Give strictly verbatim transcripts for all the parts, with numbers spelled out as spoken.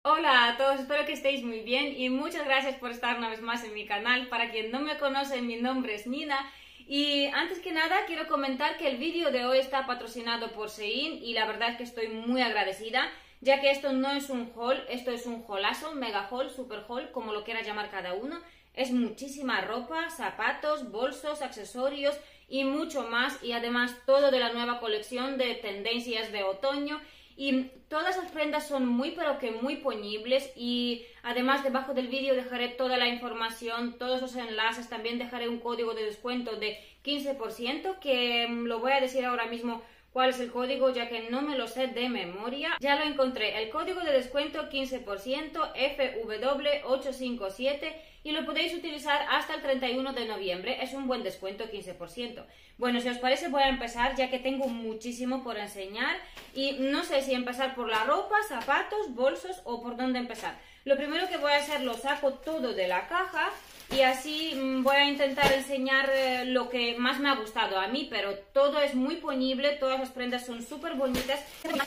Hola a todos, espero que estéis muy bien y muchas gracias por estar una vez más en mi canal. Para quien no me conoce, mi nombre es Nina y antes que nada quiero comentar que el vídeo de hoy está patrocinado por Shein y la verdad es que estoy muy agradecida, ya que esto no es un haul, esto es un haulazo, mega haul, super haul, como lo quiera llamar cada uno. Es muchísima ropa, zapatos, bolsos, accesorios y mucho más, y además todo de la nueva colección de tendencias de otoño. Y todas las prendas son muy pero que muy ponibles, y además debajo del vídeo dejaré toda la información, todos los enlaces, también dejaré un código de descuento de quince por ciento que lo voy a decir ahora mismo cuál es el código, ya que no me lo sé de memoria. Ya lo encontré, el código de descuento quince por ciento F W ocho cinco siete, y lo podéis utilizar hasta el treinta y uno de noviembre, es un buen descuento, quince por ciento. Bueno, si os parece voy a empezar, ya que tengo muchísimo por enseñar y no sé si empezar por la ropa, zapatos, bolsos o por dónde empezar. Lo primero que voy a hacer, lo saco todo de la caja y así voy a intentar enseñar eh, lo que más me ha gustado a mí, pero todo es muy ponible, todas las prendas son súper bonitas.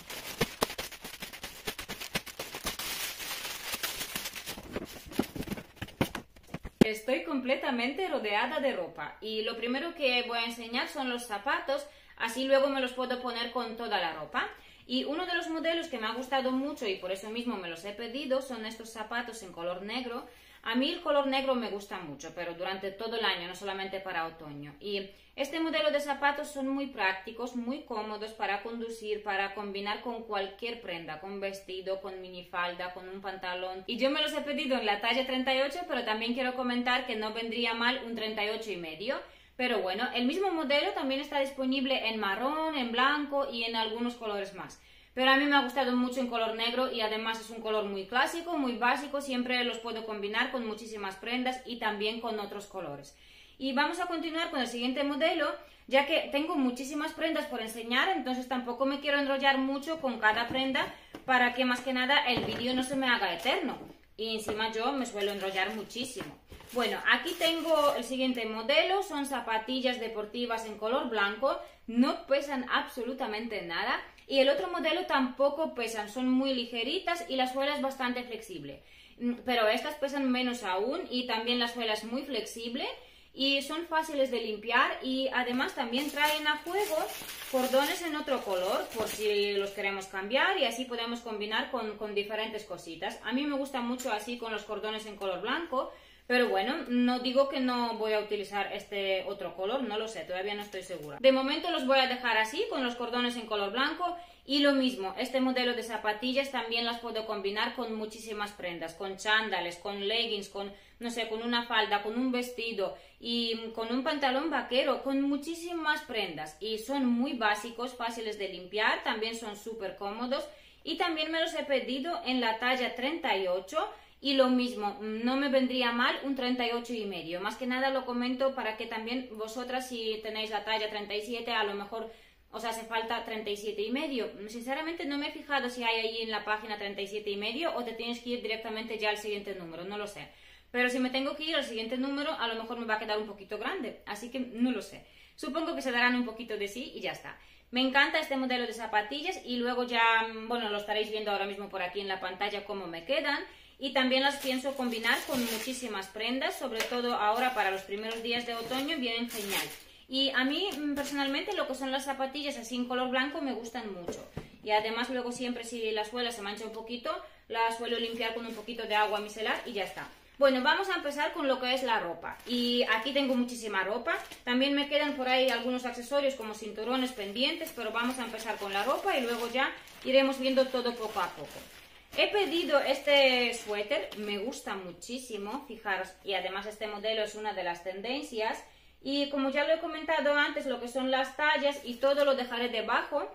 Estoy completamente rodeada de ropa y lo primero que voy a enseñar son los zapatos, así luego me los puedo poner con toda la ropa. Y uno de los modelos que me ha gustado mucho y por eso mismo me los he pedido son estos zapatos en color negro. A mí el color negro me gusta mucho, pero durante todo el año, no solamente para otoño. Y este modelo de zapatos son muy prácticos, muy cómodos para conducir, para combinar con cualquier prenda, con vestido, con minifalda, con un pantalón. Y yo me los he pedido en la talla treinta y ocho, pero también quiero comentar que no vendría mal un treinta y ocho y medio. Pero bueno, el mismo modelo también está disponible en marrón, en blanco y en algunos colores más. Pero a mí me ha gustado mucho en color negro y además es un color muy clásico, muy básico, siempre los puedo combinar con muchísimas prendas y también con otros colores. Y vamos a continuar con el siguiente modelo, ya que tengo muchísimas prendas por enseñar, entonces tampoco me quiero enrollar mucho con cada prenda para que más que nada el vídeo no se me haga eterno. Y encima yo me suelo enrollar muchísimo. Bueno, aquí tengo el siguiente modelo, son zapatillas deportivas en color blanco, no pesan absolutamente nada. Y el otro modelo tampoco pesan, son muy ligeritas y la suela es bastante flexible. Pero estas pesan menos aún y también la suela es muy flexible y son fáciles de limpiar, y además también traen a juego cordones en otro color por si los queremos cambiar y así podemos combinar con, con diferentes cositas. A mí me gusta mucho así con los cordones en color blanco. Pero bueno, no digo que no voy a utilizar este otro color, no lo sé, todavía no estoy segura. De momento los voy a dejar así, con los cordones en color blanco. Y lo mismo, este modelo de zapatillas también las puedo combinar con muchísimas prendas, con chándales, con leggings, con, no sé, con una falda, con un vestido y con un pantalón vaquero, con muchísimas prendas. Y son muy básicos, fáciles de limpiar, también son súper cómodos. Y también me los he pedido en la talla treinta y ocho. Y lo mismo, no me vendría mal un treinta y ocho y medio. Más que nada lo comento para que también vosotras, si tenéis la talla treinta y siete, a lo mejor os hace falta treinta y siete y medio. Sinceramente no me he fijado si hay ahí en la página treinta y siete y medio o te tienes que ir directamente ya al siguiente número, no lo sé. Pero si me tengo que ir al siguiente número, a lo mejor me va a quedar un poquito grande, así que no lo sé. Supongo que se darán un poquito de sí y ya está. Me encanta este modelo de zapatillas y luego ya, bueno, lo estaréis viendo ahora mismo por aquí en la pantalla cómo me quedan. Y también las pienso combinar con muchísimas prendas, sobre todo ahora para los primeros días de otoño, vienen genial. Y a mí personalmente lo que son las zapatillas así en color blanco me gustan mucho. Y además luego siempre si la suela se mancha un poquito, la suelo limpiar con un poquito de agua micelar y ya está. Bueno, vamos a empezar con lo que es la ropa. Y aquí tengo muchísima ropa. También me quedan por ahí algunos accesorios como cinturones, pendientes, pero vamos a empezar con la ropa y luego ya iremos viendo todo poco a poco. He pedido este suéter, me gusta muchísimo, fijaros, y además este modelo es una de las tendencias. Y como ya lo he comentado antes, lo que son las tallas y todo lo dejaré debajo.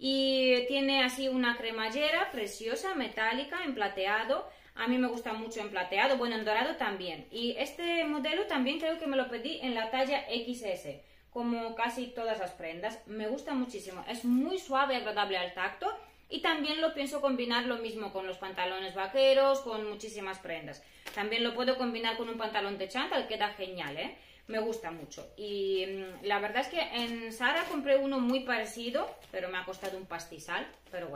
Y tiene así una cremallera preciosa, metálica, en plateado. A mí me gusta mucho en plateado, bueno, en dorado también. Y este modelo también creo que me lo pedí en la talla equis ese, como casi todas las prendas. Me gusta muchísimo, es muy suave y agradable al tacto. Y también lo pienso combinar lo mismo con los pantalones vaqueros, con muchísimas prendas. También lo puedo combinar con un pantalón de chándal, queda genial, ¿eh? Me gusta mucho. Y mmm, la verdad es que en Zara compré uno muy parecido, pero me ha costado un pastizal. Pero bueno,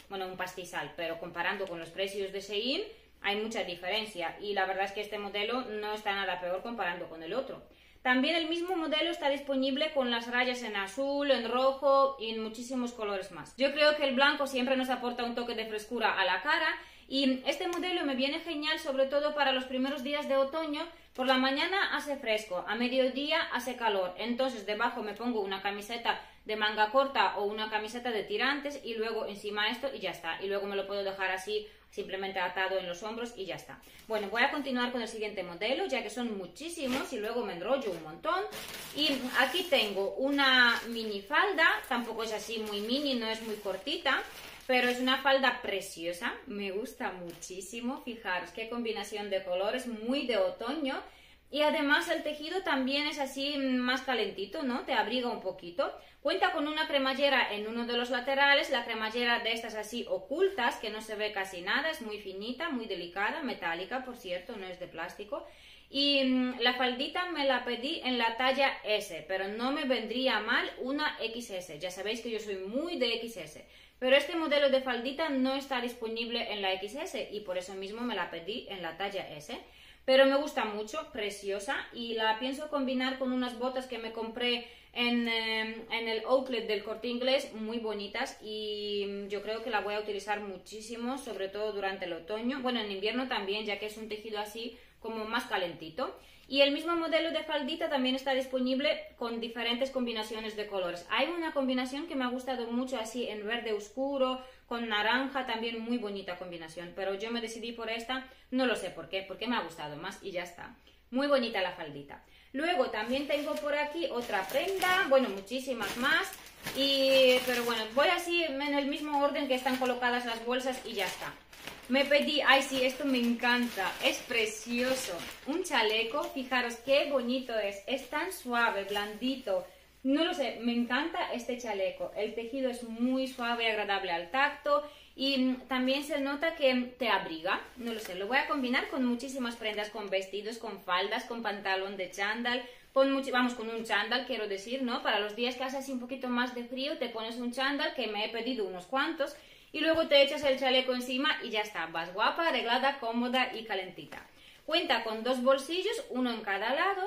bueno, un pastizal, pero comparando con los precios de Shein hay mucha diferencia y la verdad es que este modelo no está nada peor comparando con el otro. También el mismo modelo está disponible con las rayas en azul, en rojo y en muchísimos colores más. Yo creo que el blanco siempre nos aporta un toque de frescura a la cara y este modelo me viene genial sobre todo para los primeros días de otoño. Por la mañana hace fresco, a mediodía hace calor, entonces debajo me pongo una camiseta de manga corta o una camiseta de tirantes y luego encima esto y ya está. Y luego me lo puedo dejar así simplemente atado en los hombros y ya está. Bueno, voy a continuar con el siguiente modelo ya que son muchísimos y luego me enrollo un montón. Y aquí tengo una mini falda, tampoco es así muy mini, no es muy cortita, pero es una falda preciosa, me gusta muchísimo. Fijaros qué combinación de colores, muy de otoño. Y además el tejido también es así más calentito, ¿no? Te abriga un poquito. Cuenta con una cremallera en uno de los laterales, la cremallera de estas así ocultas, que no se ve casi nada, es muy finita, muy delicada, metálica, por cierto, no es de plástico. Y mmm, la faldita me la pedí en la talla ese, pero no me vendría mal una equis ese. Ya sabéis que yo soy muy de equis ese. Pero este modelo de faldita no está disponible en la equis ese y por eso mismo me la pedí en la talla ese. Pero me gusta mucho, preciosa, y la pienso combinar con unas botas que me compré en, eh, en el outlet del Corte Inglés, muy bonitas, y yo creo que la voy a utilizar muchísimo, sobre todo durante el otoño, bueno, en invierno también, ya que es un tejido así como más calentito. Y el mismo modelo de faldita también está disponible con diferentes combinaciones de colores. Hay una combinación que me ha gustado mucho así en verde oscuro, con naranja, también muy bonita combinación. Pero yo me decidí por esta, no lo sé por qué, porque me ha gustado más y ya está. Muy bonita la faldita. Luego también tengo por aquí otra prenda, bueno, muchísimas más. Y, pero bueno, voy así en el mismo orden que están colocadas las bolsas y ya está. Me pedí, ay sí, esto me encanta, es precioso, un chaleco, fijaros qué bonito es, es tan suave, blandito, no lo sé, me encanta este chaleco, el tejido es muy suave, agradable al tacto y también se nota que te abriga, no lo sé, lo voy a combinar con muchísimas prendas, con vestidos, con faldas, con pantalón de chándal, con mucho, vamos, con un chándal quiero decir, ¿no? Para los días que hace así un poquito más de frío te pones un chándal, que me he pedido unos cuantos, y luego te echas el chaleco encima y ya está, vas guapa, arreglada, cómoda y calentita. Cuenta con dos bolsillos, uno en cada lado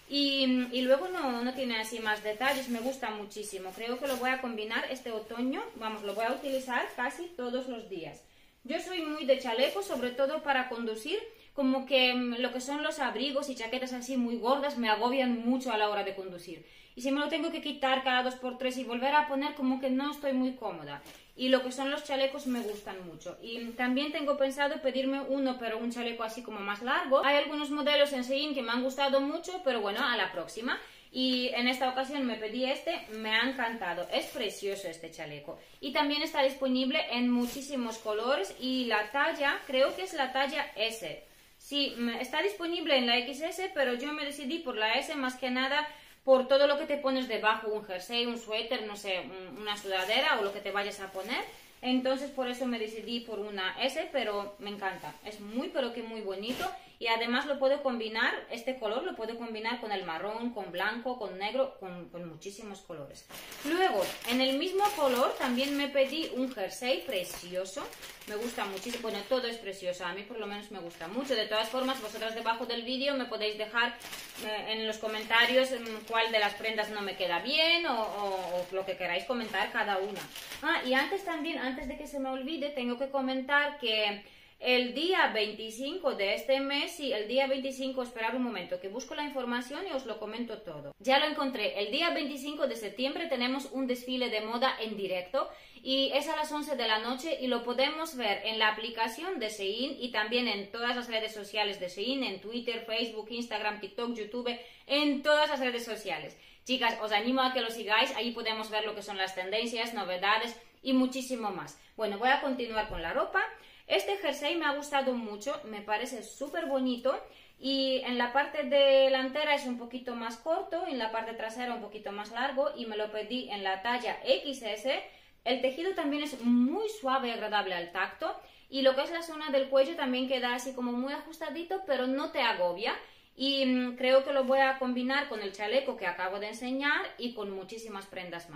y, y luego no, no tiene así más detalles, me gusta muchísimo. Creo que lo voy a combinar este otoño, vamos, lo voy a utilizar casi todos los días. Yo soy muy de chaleco, sobre todo para conducir, como que lo que son los abrigos y chaquetas así muy gordas me agobian mucho a la hora de conducir. Y si me lo tengo que quitar cada dos por tres y volver a poner, como que no estoy muy cómoda. Y lo que son los chalecos me gustan mucho. Y también tengo pensado pedirme uno, pero un chaleco así como más largo. Hay algunos modelos en Shein que me han gustado mucho, pero bueno, a la próxima. Y en esta ocasión me pedí este, me ha encantado. Es precioso este chaleco. Y también está disponible en muchísimos colores y la talla, creo que es la talla ese. Sí, está disponible en la equis ese, pero yo me decidí por la ese más que nada por todo lo que te pones debajo, un jersey, un suéter, no sé, una sudadera o lo que te vayas a poner. Entonces por eso me decidí por una ese, pero me encanta. Es muy, pero que muy bonito. Y además lo puedo combinar, este color lo puedo combinar con el marrón, con blanco, con negro, con, con muchísimos colores. Luego, en el mismo color también me pedí un jersey precioso. Me gusta muchísimo, bueno, todo es precioso, a mí por lo menos me gusta mucho. De todas formas, vosotras debajo del vídeo me podéis dejar eh, en los comentarios eh, cuál de las prendas no me queda bien o, o, o lo que queráis comentar cada una. Ah, y antes también, antes de que se me olvide, tengo que comentar que el día veinticinco de este mes, sí, el día veinticinco, esperad un momento, que busco la información y os lo comento todo. Ya lo encontré, el día veinticinco de septiembre tenemos un desfile de moda en directo y es a las once de la noche y lo podemos ver en la aplicación de Shein y también en todas las redes sociales de Shein, en Twitter, Facebook, Instagram, TikTok, YouTube, en todas las redes sociales. Chicas, os animo a que lo sigáis, ahí podemos ver lo que son las tendencias, novedades y muchísimo más. Bueno, voy a continuar con la ropa. Este jersey me ha gustado mucho, me parece súper bonito y en la parte delantera es un poquito más corto, en la parte trasera un poquito más largo y me lo pedí en la talla equis ese. El tejido también es muy suave y agradable al tacto y lo que es la zona del cuello también queda así como muy ajustadito, pero no te agobia. Y mmm, creo que lo voy a combinar con el chaleco que acabo de enseñar y con muchísimas prendas más.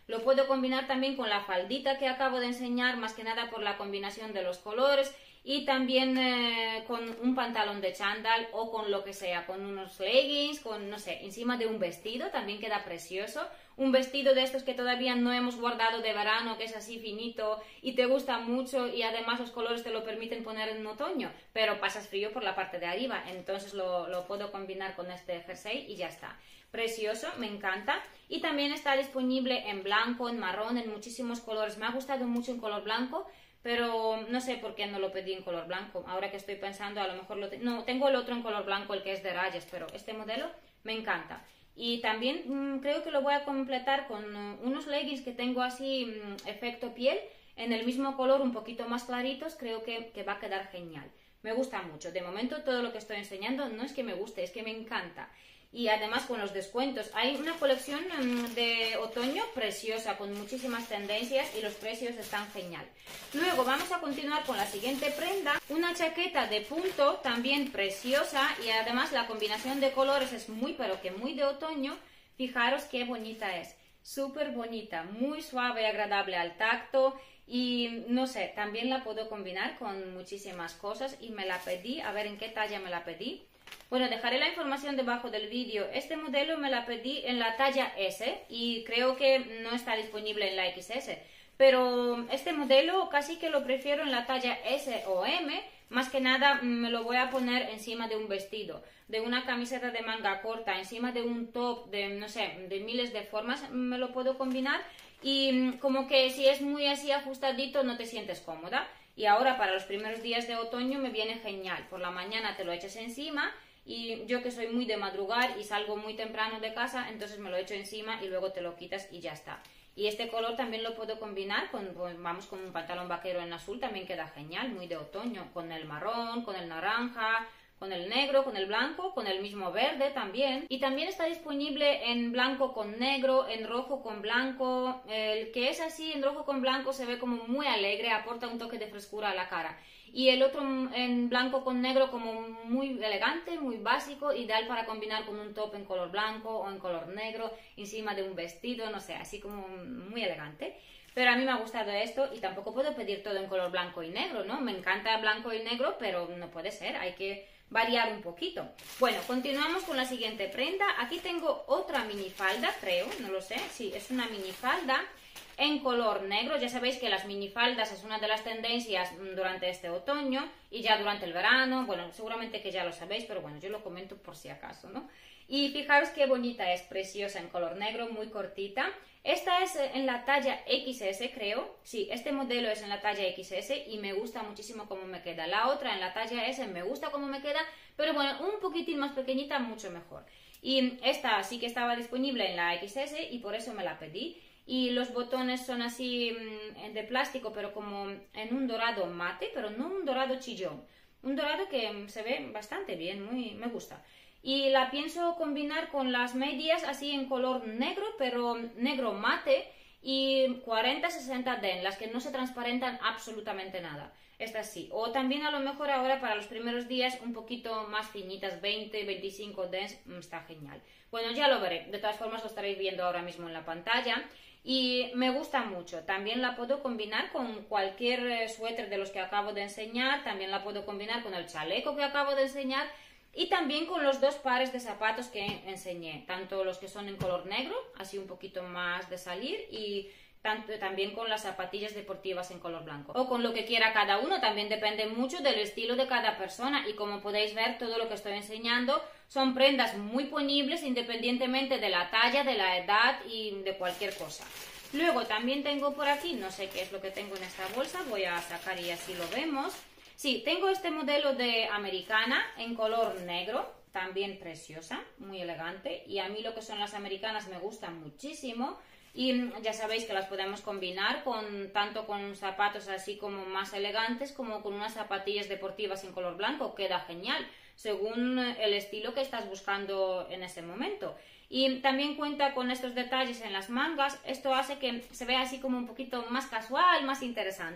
Lo puedo combinar también con la faldita que acabo de enseñar, más que nada por la combinación de los colores, y también eh, con un pantalón de chándal o con lo que sea, con unos leggings, con, no sé, encima de un vestido, también queda precioso. Un vestido de estos que todavía no hemos guardado de verano, que es así finito y te gusta mucho, y además los colores te lo permiten poner en otoño, pero pasas frío por la parte de arriba, entonces lo, lo puedo combinar con este jersey y ya está. Precioso, me encanta. Y también está disponible en blanco, en marrón, en muchísimos colores. Me ha gustado mucho en color blanco, pero no sé por qué no lo pedí en color blanco. Ahora que estoy pensando, a lo mejor lo te... no, tengo el otro en color blanco, el que es de rayas, pero este modelo me encanta. Y también mmm, creo que lo voy a completar con uh, unos leggings que tengo así, mmm, efecto piel, en el mismo color, un poquito más claritos. Creo que, que va a quedar genial. Me gusta mucho. De momento todo lo que estoy enseñando no es que me guste, es que me encanta. Y además con los descuentos. Hay una colección mmm, de otoño preciosa, con muchísimas tendencias, y los precios están genial. Luego vamos a continuar con la siguiente prenda. Una chaqueta de punto, también preciosa, y además la combinación de colores es muy, pero que muy de otoño. Fijaros qué bonita es. Súper bonita, muy suave y agradable al tacto. Y no sé, también la puedo combinar con muchísimas cosas, y me la pedí, a ver en qué talla me la pedí. Bueno, dejaré la información debajo del vídeo. Este modelo me la pedí en la talla ese y creo que no está disponible en la equis ese. Pero este modelo casi que lo prefiero en la talla ese o eme. Más que nada me lo voy a poner encima de un vestido, de una camiseta de manga corta, encima de un top de, no sé, de miles de formas me lo puedo combinar. Y como que si es muy así ajustadito no te sientes cómoda. Y ahora para los primeros días de otoño me viene genial. Por la mañana te lo echas encima, y yo que soy muy de madrugar y salgo muy temprano de casa, entonces me lo echo encima y luego te lo quitas y ya está. Y este color también lo puedo combinar con, pues, vamos, con un pantalón vaquero en azul, también queda genial, muy de otoño, con el marrón, con el naranja, con el negro, con el blanco, con el mismo verde también. Y también está disponible en blanco con negro, en rojo con blanco. El que es así en rojo con blanco se ve como muy alegre, aporta un toque de frescura a la cara. Y el otro en blanco con negro como muy elegante, muy básico, ideal para combinar con un top en color blanco o en color negro, encima de un vestido, no sé, así como muy elegante. Pero a mí me ha gustado esto, y tampoco puedo pedir todo en color blanco y negro, ¿no? Me encanta blanco y negro, pero no puede ser, hay que variar un poquito. Bueno, continuamos con la siguiente prenda. Aquí tengo otra minifalda, creo, no lo sé, sí, es una minifalda en color negro. Ya sabéis que las minifaldas es una de las tendencias durante este otoño y ya durante el verano. Bueno, seguramente que ya lo sabéis, pero bueno, yo lo comento por si acaso, ¿no? Y fijaros qué bonita es, preciosa en color negro, muy cortita. Esta es en la talla equis ese, creo. Sí, este modelo es en la talla equis ese y me gusta muchísimo cómo me queda. La otra en la talla ese me gusta cómo me queda, pero bueno, un poquitín más pequeñita, mucho mejor. Y esta sí que estaba disponible en la equis ese y por eso me la pedí. Y los botones son así de plástico, pero como en un dorado mate, pero no un dorado chillón. Un dorado que se ve bastante bien, muy, me gusta. Y la pienso combinar con las medias así en color negro, pero negro mate, y cuarenta sesenta den, las que no se transparentan absolutamente nada. Estas sí. O también a lo mejor ahora para los primeros días un poquito más finitas, veinte, veinticinco dens, está genial. Bueno, ya lo veré. De todas formas lo estaréis viendo ahora mismo en la pantalla. Y me gusta mucho. También la puedo combinar con cualquier suéter de los que acabo de enseñar. También la puedo combinar con el chaleco que acabo de enseñar. Y también con los dos pares de zapatos que enseñé. Tanto los que son en color negro, así un poquito más de salir, y tanto, también con las zapatillas deportivas en color blanco. O con lo que quiera cada uno, también depende mucho del estilo de cada persona. Y como podéis ver, todo lo que estoy enseñando son prendas muy ponibles independientemente de la talla, de la edad y de cualquier cosa. Luego también tengo por aquí, no sé qué es lo que tengo en esta bolsa, voy a sacar y así lo vemos. Sí, tengo este modelo de americana en color negro, también preciosa, muy elegante. Y a mí lo que son las americanas me gustan muchísimo. Y ya sabéis que las podemos combinar con tanto con zapatos así como más elegantes, como con unas zapatillas deportivas en color blanco. Queda genial, según el estilo que estás buscando en ese momento. Y también cuenta con estos detalles en las mangas. Esto hace que se vea así como un poquito más casual, más interesante.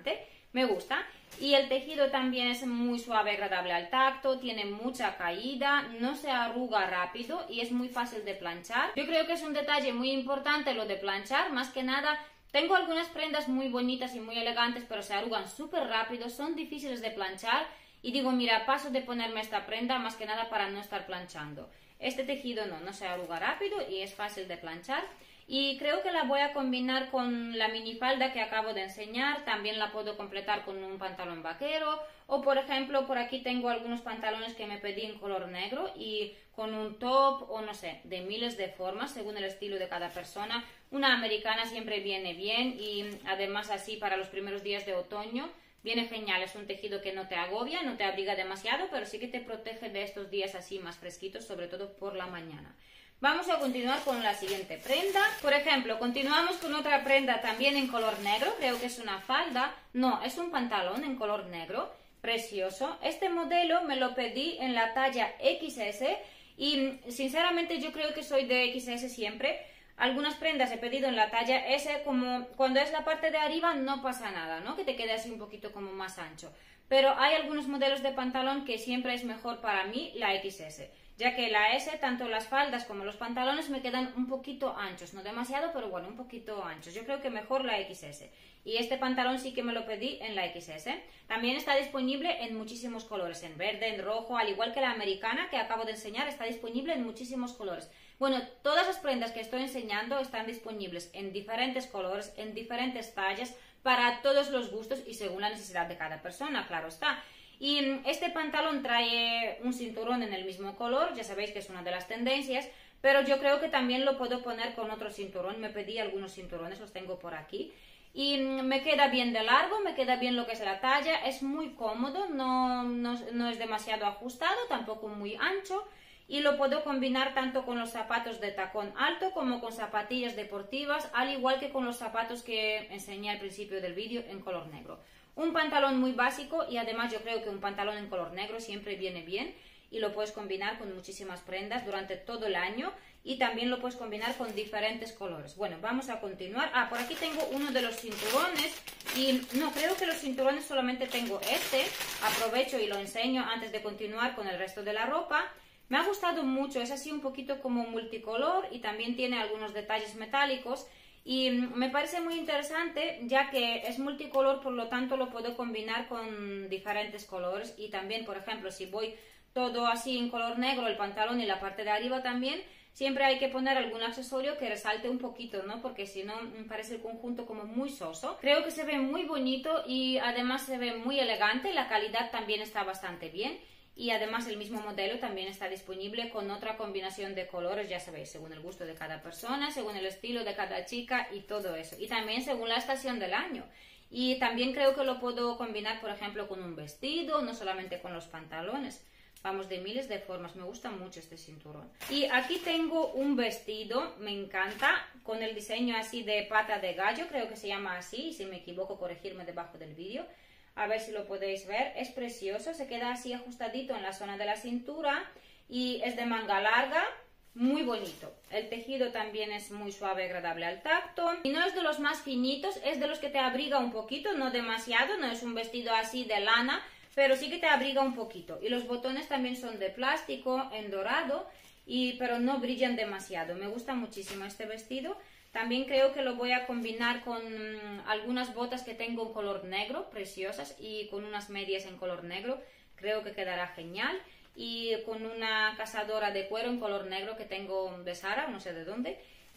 me gusta. Y el tejido también es muy suave, agradable al tacto, tiene mucha caída, no se arruga rápido y es muy fácil de planchar. Yo creo que es un detalle muy importante lo de planchar, más que nada. Tengo algunas prendas muy bonitas y muy elegantes, pero se arrugan súper rápido, son difíciles de planchar y digo, mira, paso de ponerme esta prenda más que nada para no estar planchando. Este tejido no, no se arruga rápido y es fácil de planchar. Y creo que la voy a combinar con la minifalda que acabo de enseñar, también la puedo completar con un pantalón vaquero o por ejemplo por aquí tengo algunos pantalones que me pedí en color negro y con un top o no sé, de miles de formas según el estilo de cada persona. Una americana siempre viene bien y además así para los primeros días de otoño viene genial, es un tejido que no te agobia, no te abriga demasiado, pero sí que te protege de estos días así más fresquitos, sobre todo por la mañana. Vamos a continuar con la siguiente prenda. Por ejemplo, continuamos con otra prenda también en color negro. Creo que es una falda. No, es un pantalón en color negro. Precioso. Este modelo me lo pedí en la talla equis ese y sinceramente yo creo que soy de equis ese siempre. Algunas prendas he pedido en la talla ese, como cuando es la parte de arriba no pasa nada, ¿no? Que te quede así un poquito como más ancho. Pero hay algunos modelos de pantalón que siempre es mejor para mí la equis ese. Ya que la ese, tanto las faldas como los pantalones me quedan un poquito anchos, no demasiado, pero bueno, un poquito anchos. Yo creo que mejor la equis ese. Y este pantalón sí que me lo pedí en la equis ese. También está disponible en muchísimos colores, en verde, en rojo, al igual que la americana que acabo de enseñar, está disponible en muchísimos colores. Bueno, todas las prendas que estoy enseñando están disponibles en diferentes colores, en diferentes tallas, para todos los gustos y según la necesidad de cada persona, claro está. Y este pantalón trae un cinturón en el mismo color, ya sabéis que es una de las tendencias, pero yo creo que también lo puedo poner con otro cinturón. Me pedí algunos cinturones, los tengo por aquí. Y me queda bien de largo, me queda bien lo que es la talla, es muy cómodo, no, no, no es demasiado ajustado, tampoco muy ancho. Y lo puedo combinar tanto con los zapatos de tacón alto como con zapatillas deportivas, al igual que con los zapatos que enseñé al principio del vídeo en color negro. Un pantalón muy básico y además yo creo que un pantalón en color negro siempre viene bien y lo puedes combinar con muchísimas prendas durante todo el año y también lo puedes combinar con diferentes colores. Bueno, vamos a continuar. Ah, por aquí tengo uno de los cinturones y no, creo que los cinturones solamente tengo este. Aprovecho y lo enseño antes de continuar con el resto de la ropa. Me ha gustado mucho, es así un poquito como multicolor y también tiene algunos detalles metálicos. Y me parece muy interesante ya que es multicolor, por lo tanto lo puedo combinar con diferentes colores y también, por ejemplo, si voy todo así en color negro, el pantalón y la parte de arriba también, siempre hay que poner algún accesorio que resalte un poquito, ¿no? Porque si no me parece el conjunto como muy soso. Creo que se ve muy bonito y además se ve muy elegante, la calidad también está bastante bien. Y además el mismo modelo también está disponible con otra combinación de colores, ya sabéis, según el gusto de cada persona, según el estilo de cada chica y todo eso. Y también según la estación del año. Y también creo que lo puedo combinar, por ejemplo, con un vestido, no solamente con los pantalones. Vamos, de miles de formas, me gusta mucho este cinturón. Y aquí tengo un vestido, me encanta, con el diseño así de pata de gallo, creo que se llama así, y si me equivoco corregirme debajo del vídeo. A ver si lo podéis ver, es precioso, se queda así ajustadito en la zona de la cintura y es de manga larga, muy bonito. El tejido también es muy suave, agradable al tacto y no es de los más finitos, es de los que te abriga un poquito, no demasiado, no es un vestido así de lana, pero sí que te abriga un poquito. Y los botones también son de plástico en dorado, y, pero no brillan demasiado. Me gusta muchísimo este vestido. También creo que lo voy a combinar con algunas botas que tengo en color negro, preciosas, y con unas medias en color negro. Creo que quedará genial. Y con una cazadora de cuero en color negro que tengo de Zara, no sé de dónde.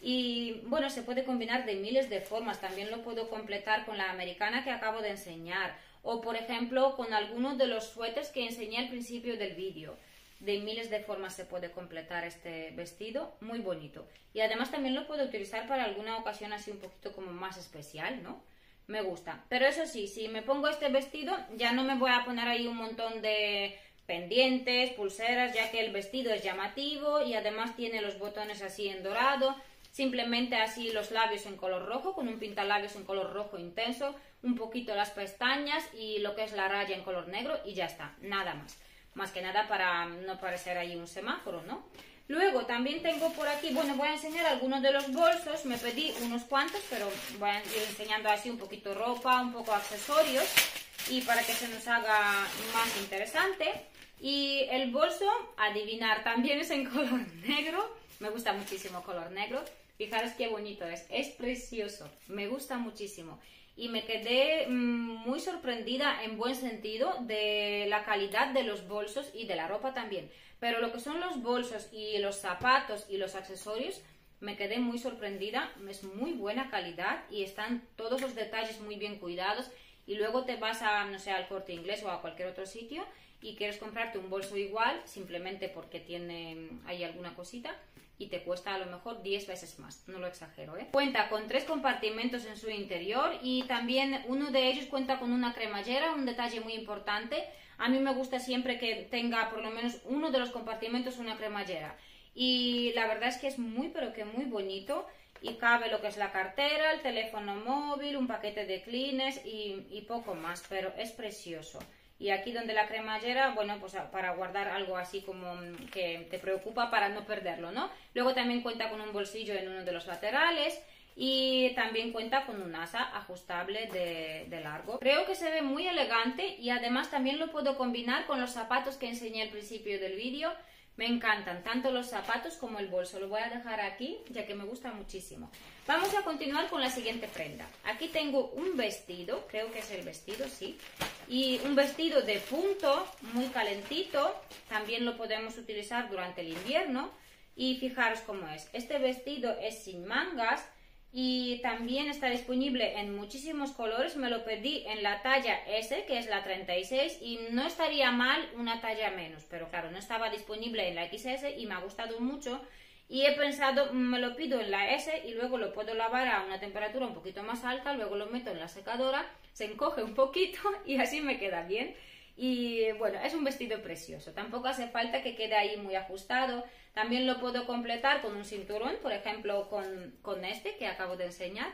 Y bueno, se puede combinar de miles de formas. También lo puedo completar con la americana que acabo de enseñar. O por ejemplo con algunos de los suéteres que enseñé al principio del vídeo. De miles de formas se puede completar este vestido, muy bonito. Y además también lo puedo utilizar para alguna ocasión así un poquito como más especial, ¿no? Me gusta. Pero eso sí, si me pongo este vestido ya no me voy a poner ahí un montón de pendientes, pulseras, ya que el vestido es llamativo y además tiene los botones así en dorado. Simplemente así los labios en color rojo, con un pintalabios en color rojo intenso, un poquito las pestañas y lo que es la raya en color negro y ya está, nada más. Más que nada para no parecer ahí un semáforo, ¿no? Luego también tengo por aquí, bueno, voy a enseñar algunos de los bolsos. Me pedí unos cuantos, pero voy a ir enseñando así un poquito ropa, un poco accesorios. y para que se nos haga más interesante. Y el bolso, adivinar, también es en color negro. Me gusta muchísimo color negro. Fijaros qué bonito es, es precioso, me gusta muchísimo. Y me quedé mmm, muy sorprendida en buen sentido de la calidad de los bolsos y de la ropa también. Pero lo que son los bolsos y los zapatos y los accesorios, me quedé muy sorprendida. Es muy buena calidad y están todos los detalles muy bien cuidados. Y luego te vas a, no sé, al Corte Inglés o a cualquier otro sitio y quieres comprarte un bolso igual, simplemente porque tiene ahí alguna cosita, y te cuesta a lo mejor diez veces más, no lo exagero, ¿eh? Cuenta con tres compartimentos en su interior y también uno de ellos cuenta con una cremallera, un detalle muy importante. A mí me gusta siempre que tenga por lo menos uno de los compartimentos una cremallera, y la verdad es que es muy pero que muy bonito, y cabe lo que es la cartera, el teléfono móvil, un paquete de Kleenex y, y poco más, pero es precioso. Y aquí donde la cremallera, bueno, pues para guardar algo así como que te preocupa para no perderlo, ¿no? Luego también cuenta con un bolsillo en uno de los laterales y también cuenta con un asa ajustable de, de largo. Creo que se ve muy elegante y además también lo puedo combinar con los zapatos que enseñé al principio del vídeo. Me encantan tanto los zapatos como el bolso. Lo voy a dejar aquí ya que me gusta muchísimo. Vamos a continuar con la siguiente prenda. Aquí tengo un vestido, creo que es el vestido, sí. Y un vestido de punto, muy calentito. También lo podemos utilizar durante el invierno. Y fijaros cómo es. Este vestido es sin mangas y también está disponible en muchísimos colores. Me lo pedí en la talla ese, que es la treinta y seis, y no estaría mal una talla menos, pero claro, no estaba disponible en la equis ese y me ha gustado mucho. Y he pensado, me lo pido en la ese y luego lo puedo lavar a una temperatura un poquito más alta, luego lo meto en la secadora, se encoge un poquito y así me queda bien. Y bueno, es un vestido precioso, tampoco hace falta que quede ahí muy ajustado. También lo puedo completar con un cinturón, por ejemplo con, con este que acabo de enseñar.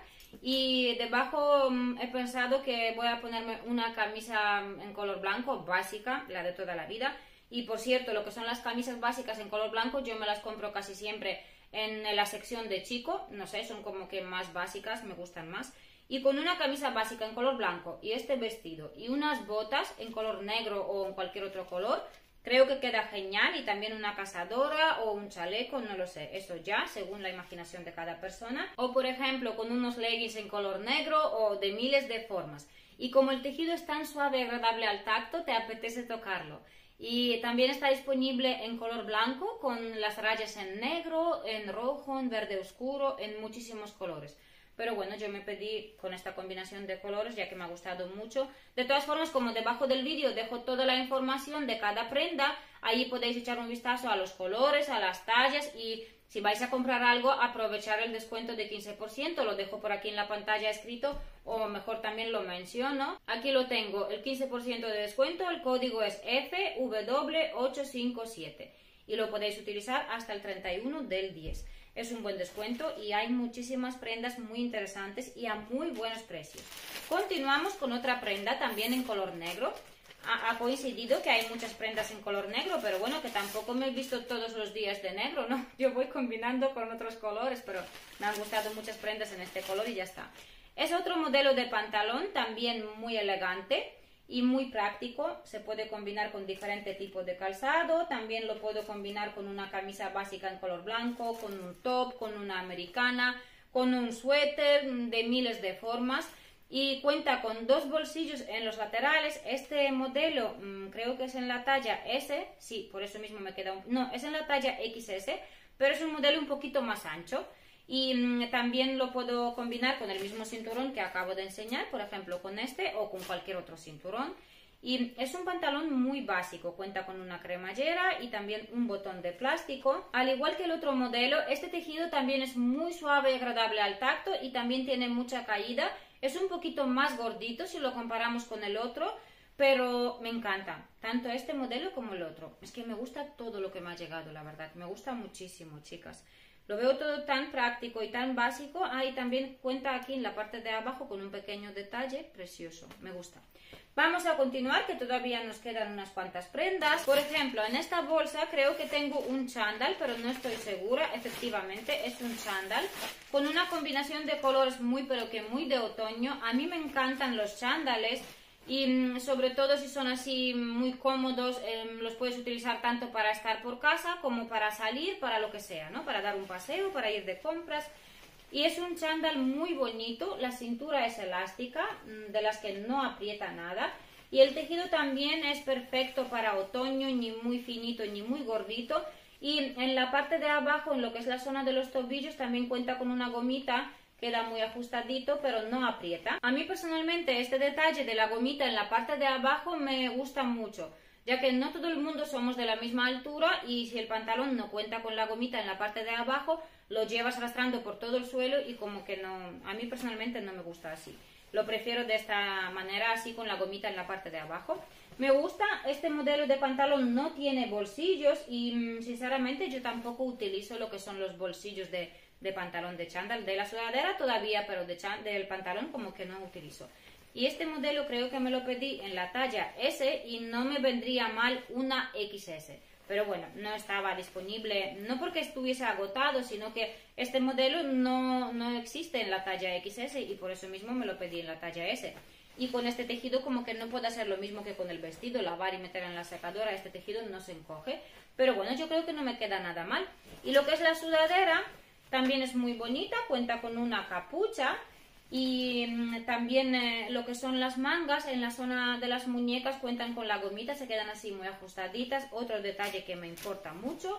Y debajo mmm, he pensado que voy a ponerme una camisa en color blanco básica, la de toda la vida. Y por cierto, lo que son las camisas básicas en color blanco yo me las compro casi siempre en la sección de chico, no sé, son como que más básicas, me gustan más. Y con una camisa básica en color blanco y este vestido y unas botas en color negro o en cualquier otro color, creo que queda genial. Y también una cazadora o un chaleco, no lo sé, eso ya según la imaginación de cada persona. O por ejemplo con unos leggings en color negro o de miles de formas. Y como el tejido es tan suave y agradable al tacto, te apetece tocarlo. Y también está disponible en color blanco con las rayas en negro, en rojo, en verde oscuro, en muchísimos colores. Pero bueno, yo me pedí con esta combinación de colores ya que me ha gustado mucho. De todas formas, como debajo del vídeo dejo toda la información de cada prenda, ahí podéis echar un vistazo a los colores, a las tallas, y si vais a comprar algo, aprovechar el descuento de quince por ciento. Lo dejo por aquí en la pantalla escrito, o mejor también lo menciono. Aquí lo tengo, el quince por ciento de descuento, el código es F W ocho cinco siete y lo podéis utilizar hasta el treinta y uno del diez. Es un buen descuento y hay muchísimas prendas muy interesantes y a muy buenos precios. Continuamos con otra prenda también en color negro. Ha, ha coincidido que hay muchas prendas en color negro, pero bueno, que tampoco me he visto todos los días de negro, ¿no? Yo voy combinando con otros colores, pero me han gustado muchas prendas en este color y ya está. Es otro modelo de pantalón, también muy elegante y muy práctico. Se puede combinar con diferentes tipos de calzado. También lo puedo combinar con una camisa básica en color blanco, con un top, con una americana, con un suéter de miles de formas. Y cuenta con dos bolsillos en los laterales. Este modelo mmm, creo que es en la talla ese, sí, por eso mismo me queda un... No, es en la talla equis ese, pero es un modelo un poquito más ancho. Y mmm, también lo puedo combinar con el mismo cinturón que acabo de enseñar, por ejemplo con este o con cualquier otro cinturón. Y es un pantalón muy básico, cuenta con una cremallera y también un botón de plástico. Al igual que el otro modelo, este tejido también es muy suave y agradable al tacto y también tiene mucha caída. Es un poquito más gordito si lo comparamos con el otro, pero me encanta, tanto este modelo como el otro. Es que me gusta todo lo que me ha llegado, la verdad, me gusta muchísimo, chicas. Lo veo todo tan práctico y tan básico. Ah, y también cuenta aquí en la parte de abajo con un pequeño detalle precioso, me gusta. Vamos a continuar, que todavía nos quedan unas cuantas prendas. Por ejemplo, en esta bolsa creo que tengo un chándal, pero no estoy segura. Efectivamente, es un chándal con una combinación de colores muy, pero que muy de otoño. A mí me encantan los chándales y sobre todo si son así muy cómodos, eh, los puedes utilizar tanto para estar por casa como para salir, para lo que sea, ¿no? Para dar un paseo, para ir de compras. Y es un chándal muy bonito, la cintura es elástica, de las que no aprieta nada. Y el tejido también es perfecto para otoño, ni muy finito ni muy gordito. Y en la parte de abajo, en lo que es la zona de los tobillos, también cuenta con una gomita, queda muy ajustadito, pero no aprieta. A mí personalmente este detalle de la gomita en la parte de abajo me gusta mucho, ya que no todo el mundo somos de la misma altura y si el pantalón no cuenta con la gomita en la parte de abajo, lo llevas arrastrando por todo el suelo y como que no, a mí personalmente no me gusta así. Lo prefiero de esta manera, así con la gomita en la parte de abajo. Me gusta, este modelo de pantalón no tiene bolsillos y sinceramente yo tampoco utilizo lo que son los bolsillos de, de pantalón de chándal. De la sudadera todavía, pero de del pantalón como que no utilizo. Y este modelo creo que me lo pedí en la talla ese y no me vendría mal una equis ese. Pero bueno, no estaba disponible, no porque estuviese agotado, sino que este modelo no, no existe en la talla equis ese y por eso mismo me lo pedí en la talla ese. Y con este tejido como que no puedo hacer lo mismo que con el vestido, lavar y meter en la secadora, este tejido no se encoge. Pero bueno, yo creo que no me queda nada mal. Y lo que es la sudadera también es muy bonita, cuenta con una capucha. Y también eh, lo que son las mangas en la zona de las muñecas cuentan con la gomita, se quedan así muy ajustaditas, otro detalle que me importa mucho.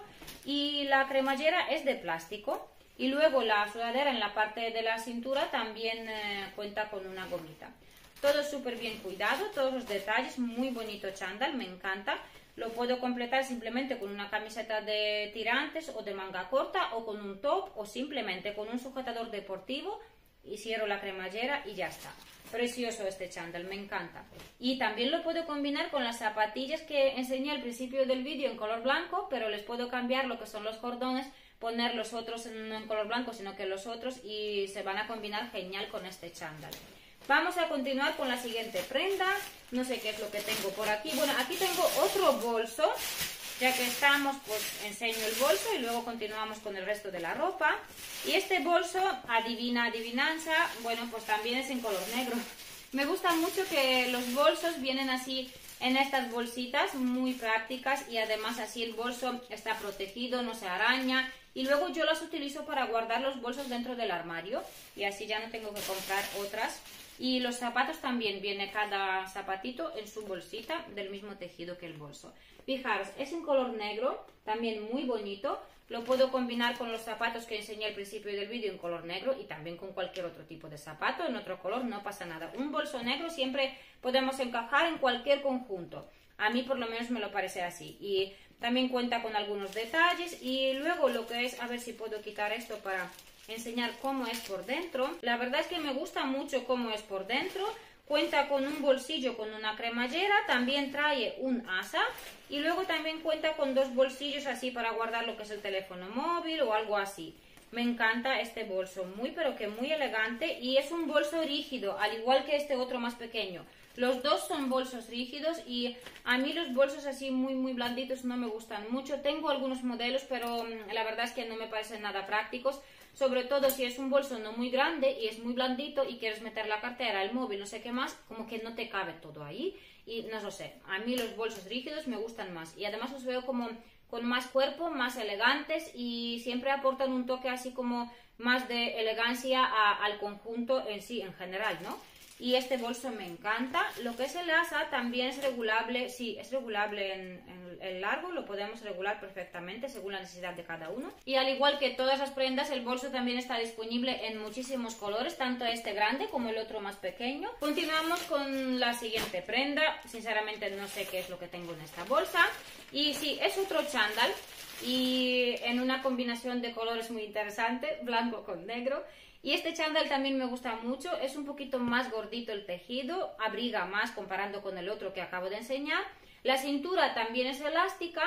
Y la cremallera es de plástico y luego la sudadera en la parte de la cintura también eh, cuenta con una gomita. Todo súper bien cuidado, todos los detalles, muy bonito chándal, me encanta. Lo puedo completar simplemente con una camiseta de tirantes o de manga corta o con un top o simplemente con un sujetador deportivo. Y cierro la cremallera y ya está. Precioso este chándal, me encanta. Y también lo puedo combinar con las zapatillas que enseñé al principio del vídeo en color blanco, pero les puedo cambiar lo que son los cordones, poner los otros no en color blanco, sino que los otros, y se van a combinar genial con este chándal. Vamos a continuar con la siguiente prenda. No sé qué es lo que tengo por aquí. Bueno, aquí tengo otro bolso. Ya que estamos, pues enseño el bolso y luego continuamos con el resto de la ropa. Y este bolso, adivina, adivinanza, bueno, pues también es en color negro. Me gusta mucho que los bolsos vienen así en estas bolsitas, muy prácticas, y además así el bolso está protegido, no se araña. Y luego yo las utilizo para guardar los bolsos dentro del armario y así ya no tengo que comprar otras. Y los zapatos también, viene cada zapatito en su bolsita del mismo tejido que el bolso. Fijaros, es en color negro, también muy bonito. Lo puedo combinar con los zapatos que enseñé al principio del vídeo en color negro y también con cualquier otro tipo de zapato. En otro color no pasa nada. Un bolso negro siempre podemos encajar en cualquier conjunto. A mí por lo menos me lo parece así. Y también cuenta con algunos detalles. Y luego lo que es, a ver si puedo quitar esto para enseñar cómo es por dentro. La verdad es que me gusta mucho cómo es por dentro. Cuenta con un bolsillo con una cremallera, también trae un asa y luego también cuenta con dos bolsillos así para guardar lo que es el teléfono móvil o algo así. Me encanta este bolso, muy pero que muy elegante, y es un bolso rígido, al igual que este otro más pequeño. Los dos son bolsos rígidos y a mí los bolsos así muy muy blanditos no me gustan mucho. Tengo algunos modelos, pero la verdad es que no me parecen nada prácticos. Sobre todo si es un bolso no muy grande y es muy blandito y quieres meter la cartera, el móvil, no sé qué más, como que no te cabe todo ahí. Y no lo sé, a mí los bolsos rígidos me gustan más. Y además los veo como con más cuerpo, más elegantes y siempre aportan un toque así como más de elegancia a, al conjunto en sí, en general, ¿no? Y este bolso me encanta. Lo que es el asa también es regulable, sí, es regulable en, en el largo, lo podemos regular perfectamente según la necesidad de cada uno. Y al igual que todas las prendas, el bolso también está disponible en muchísimos colores, tanto este grande como el otro más pequeño. Continuamos con la siguiente prenda. Sinceramente no sé qué es lo que tengo en esta bolsa. Y sí, es otro chándal y en una combinación de colores muy interesante, blanco con negro. Y este chándal también me gusta mucho, es un poquito más gordito el tejido, abriga más comparando con el otro que acabo de enseñar. La cintura también es elástica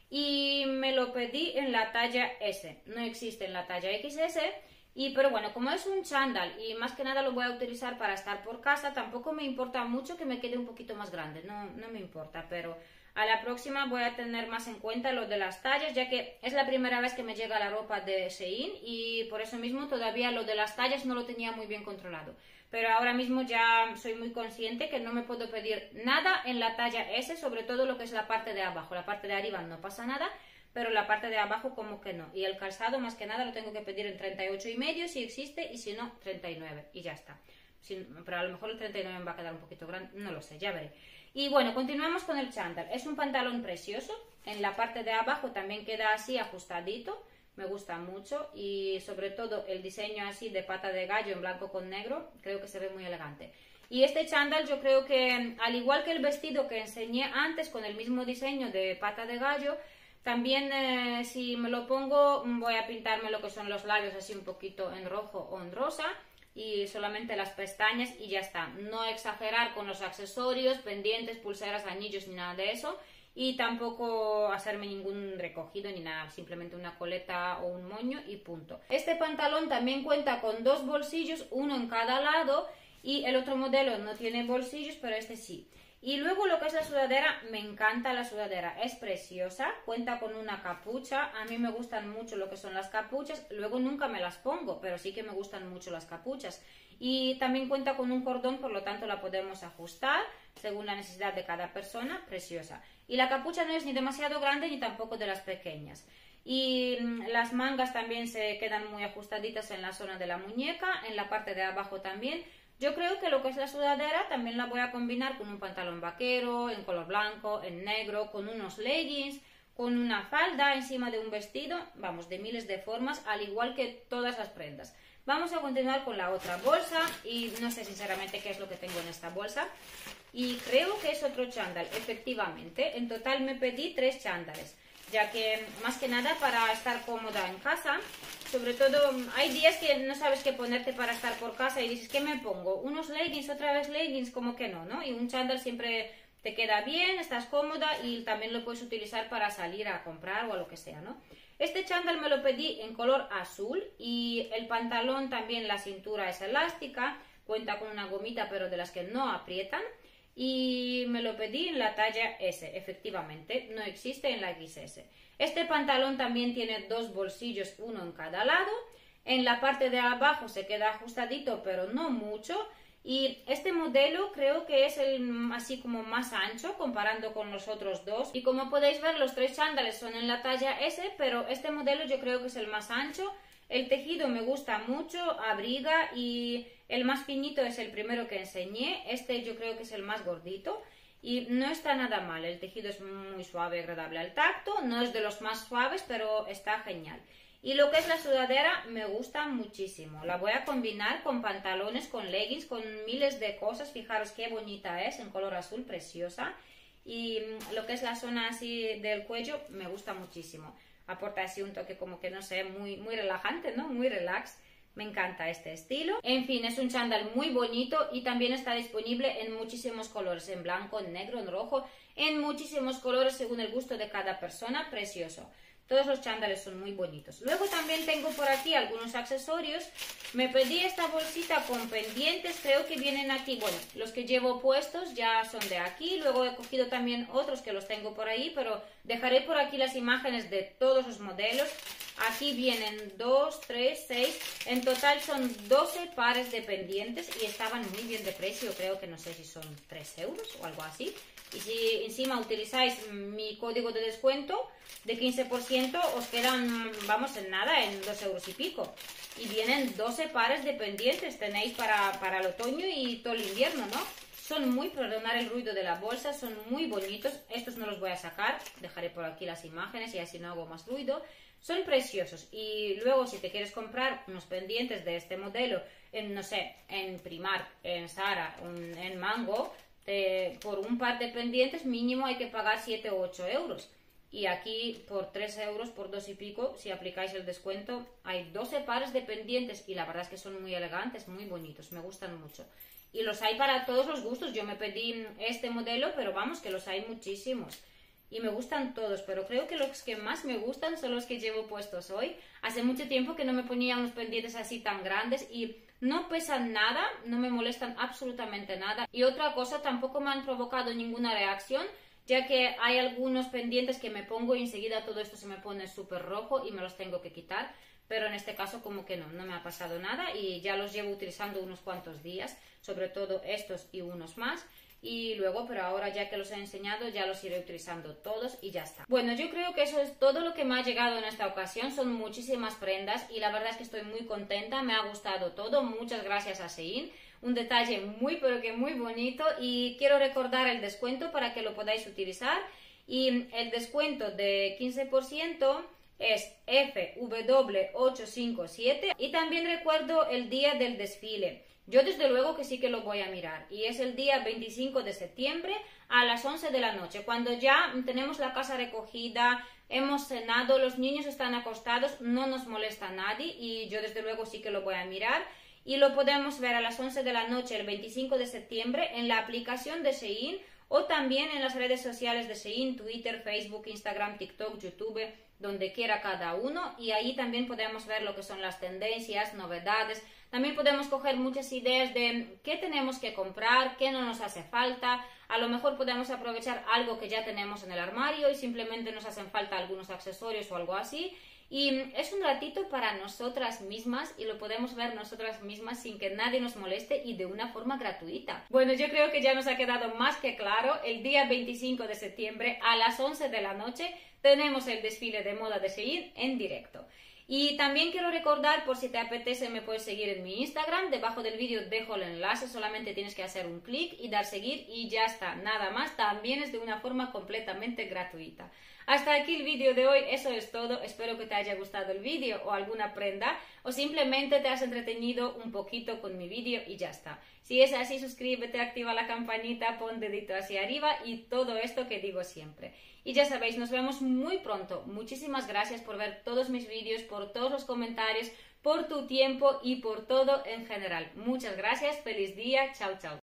y me lo pedí en la talla ese, no existe en la talla equis ese. Y, pero bueno, como es un chándal y más que nada lo voy a utilizar para estar por casa, tampoco me importa mucho que me quede un poquito más grande, no, no me importa, pero a la próxima voy a tener más en cuenta lo de las tallas, ya que es la primera vez que me llega la ropa de Shein y por eso mismo todavía lo de las tallas no lo tenía muy bien controlado. pero ahora mismo ya soy muy consciente que no me puedo pedir nada en la talla ese, sobre todo lo que es la parte de abajo. La parte de arriba no pasa nada, pero la parte de abajo como que no. Y el calzado más que nada lo tengo que pedir en treinta y ocho y medio si existe, y si no, treinta y nueve y ya está. Si, pero a lo mejor el treinta y nueve me va a quedar un poquito grande, no lo sé, ya veré. Y bueno, continuamos con el chándal. Es un pantalón precioso, en la parte de abajo también queda así ajustadito. Me gusta mucho y sobre todo el diseño así de pata de gallo en blanco con negro, creo que se ve muy elegante. Y este chándal yo creo que, al igual que el vestido que enseñé antes con el mismo diseño de pata de gallo, también eh, si me lo pongo voy a pintarme lo que son los labios así un poquito en rojo o en rosa y solamente las pestañas y ya está. No exagerar con los accesorios, pendientes, pulseras, anillos ni nada de eso. Y tampoco hacerme ningún recogido ni nada, simplemente una coleta o un moño y punto. Este pantalón también cuenta con dos bolsillos, uno en cada lado, y el otro modelo no tiene bolsillos, pero este sí. Y luego lo que es la sudadera, me encanta la sudadera, es preciosa, cuenta con una capucha, a mí me gustan mucho lo que son las capuchas, luego nunca me las pongo, pero sí que me gustan mucho las capuchas. Y también cuenta con un cordón, por lo tanto la podemos ajustar según la necesidad de cada persona, preciosa. Y la capucha no es ni demasiado grande ni tampoco de las pequeñas. Y las mangas también se quedan muy ajustaditas en la zona de la muñeca, en la parte de abajo también. Yo creo que lo que es la sudadera también la voy a combinar con un pantalón vaquero, en color blanco, en negro, con unos leggings, con una falda encima de un vestido, vamos, de miles de formas, al igual que todas las prendas. Vamos a continuar con la otra bolsa y no sé sinceramente qué es lo que tengo en esta bolsa. Y creo que es otro chándal, efectivamente. En total me pedí tres chándales, ya que más que nada para estar cómoda en casa. Sobre todo hay días que no sabes qué ponerte para estar por casa y dices, ¿qué me pongo? Unos leggings, otra vez leggings, como que no, ¿no? Y un chándal siempre te queda bien, estás cómoda y también lo puedes utilizar para salir a comprar o a lo que sea, ¿no? Este chándal me lo pedí en color azul y el pantalón también, la cintura es elástica, cuenta con una gomita pero de las que no aprietan. Y me lo pedí en la talla ese, efectivamente, no existe en la equis ese. Este pantalón también tiene dos bolsillos, uno en cada lado. En la parte de abajo se queda ajustadito, pero no mucho. Y este modelo creo que es el así como más ancho comparando con los otros dos. Y como podéis ver, los tres chándales son en la talla ese, pero este modelo yo creo que es el más ancho. El tejido me gusta mucho, abriga, y el más finito es el primero que enseñé. Este yo creo que es el más gordito y no está nada mal. El tejido es muy suave, agradable al tacto. No es de los más suaves, pero está genial. Y lo que es la sudadera me gusta muchísimo. La voy a combinar con pantalones, con leggings, con miles de cosas. Fijaros qué bonita es, en color azul, preciosa. Y lo que es la zona así del cuello me gusta muchísimo. Aporta así un toque como que no sé, muy, muy relajante, ¿no? Muy relax. Me encanta este estilo. En fin, es un chándal muy bonito y también está disponible en muchísimos colores. En blanco, en negro, en rojo. En muchísimos colores según el gusto de cada persona. Precioso. Todos los chándales son muy bonitos. Luego también tengo por aquí algunos accesorios. Me pedí esta bolsita con pendientes. Creo que vienen aquí. Bueno, los que llevo puestos ya son de aquí. Luego he cogido también otros que los tengo por ahí. Pero dejaré por aquí las imágenes de todos los modelos. Aquí vienen dos, tres, seis. En total son doce pares de pendientes. Y estaban muy bien de precio. Creo que no sé si son tres euros o algo así. Y si encima utilizáis mi código de descuento de quince por ciento, os quedan, vamos, en nada, en dos euros y pico. Y vienen doce pares de pendientes, tenéis para, para el otoño y todo el invierno, ¿no? Son muy, perdonar el ruido de la bolsa, son muy bonitos. Estos no los voy a sacar, dejaré por aquí las imágenes y así no hago más ruido. Son preciosos. Y luego si te quieres comprar unos pendientes de este modelo, en, no sé, en Primark, en Zara, en Mango, Eh, por un par de pendientes mínimo hay que pagar siete u ocho euros. Y aquí por tres euros, por dos y pico, si aplicáis el descuento, hay doce pares de pendientes y la verdad es que son muy elegantes, muy bonitos, me gustan mucho. Y los hay para todos los gustos. Yo me pedí este modelo, pero vamos, que los hay muchísimos. Y me gustan todos, pero creo que los que más me gustan son los que llevo puestos hoy. Hace mucho tiempo que no me ponía unos pendientes así tan grandes y no pesan nada, no me molestan absolutamente nada. Y otra cosa, tampoco me han provocado ninguna reacción ya que hay algunos pendientes que me pongo y enseguida todo esto se me pone súper rojo y me los tengo que quitar, pero en este caso como que no, no me ha pasado nada y ya los llevo utilizando unos cuantos días, sobre todo estos y unos más. Y luego, pero ahora ya que los he enseñado, ya los iré utilizando todos y ya está. Bueno, yo creo que eso es todo lo que me ha llegado en esta ocasión. Son muchísimas prendas y la verdad es que estoy muy contenta. Me ha gustado todo. Muchas gracias a Shein. Un detalle muy, pero que muy bonito. Y quiero recordar el descuento para que lo podáis utilizar. Y el descuento de quince por ciento es F W ocho cinco siete. Y también recuerdo el día del desfile. Yo desde luego que sí que lo voy a mirar y es el día veinticinco de septiembre a las once de la noche, cuando ya tenemos la casa recogida, hemos cenado, los niños están acostados, no nos molesta nadie y yo desde luego sí que lo voy a mirar y lo podemos ver a las once de la noche el veinticinco de septiembre en la aplicación de Shein o también en las redes sociales de Shein, Twitter, Facebook, Instagram, TikTok, YouTube, donde quiera cada uno y ahí también podemos ver lo que son las tendencias, novedades. También podemos coger muchas ideas de qué tenemos que comprar, qué no nos hace falta. A lo mejor podemos aprovechar algo que ya tenemos en el armario y simplemente nos hacen falta algunos accesorios o algo así. Y es un ratito para nosotras mismas y lo podemos ver nosotras mismas sin que nadie nos moleste y de una forma gratuita. Bueno, yo creo que ya nos ha quedado más que claro. El día veinticinco de septiembre a las once de la noche tenemos el desfile de moda de Shein en directo. Y también quiero recordar, por si te apetece, me puedes seguir en mi Instagram. Debajo del vídeo dejo el enlace, solamente tienes que hacer un clic y dar seguir y ya está, nada más. También es de una forma completamente gratuita. Hasta aquí el vídeo de hoy, eso es todo. Espero que te haya gustado el vídeo o alguna prenda o simplemente te has entretenido un poquito con mi vídeo y ya está. Si es así, suscríbete, activa la campanita, pon dedito hacia arriba y todo esto que digo siempre. Y ya sabéis, nos vemos muy pronto. Muchísimas gracias por ver todos mis vídeos, por todos los comentarios, por tu tiempo y por todo en general. Muchas gracias, feliz día, chao chao.